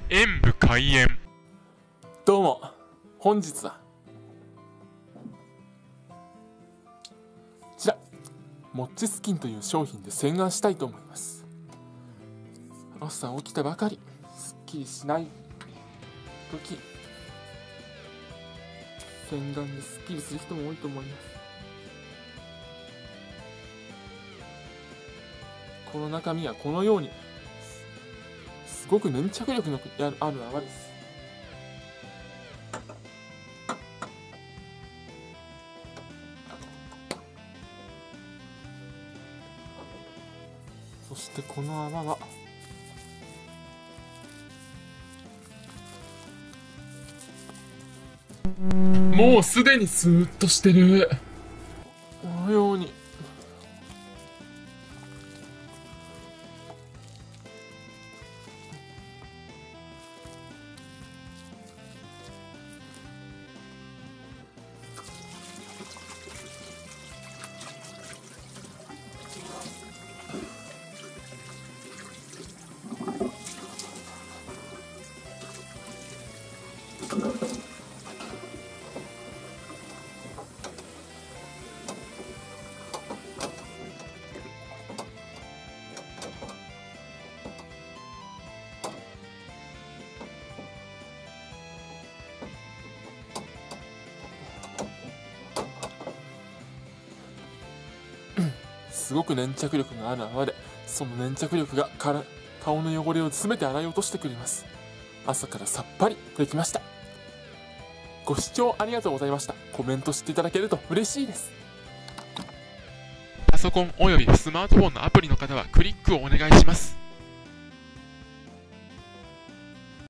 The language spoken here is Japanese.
演武開演。 どうも、本日はこちらモッチスキンという商品で洗顔したいと思います。朝起きたばかりすっきりしない時、洗顔ですっきりする人も多いと思います。この中身はこのようにすごく粘着力のある泡です。そしてこの泡はもうすでにスーッとしてる。このようにすごく粘着力がある泡で、その粘着力が顔の汚れを全て洗い落としてくれます。朝からさっぱりできました。ご視聴ありがとうございました。コメントしていただけると嬉しいです。 パソコンおよびスマートフォンのアプリの方はクリックをお願いします。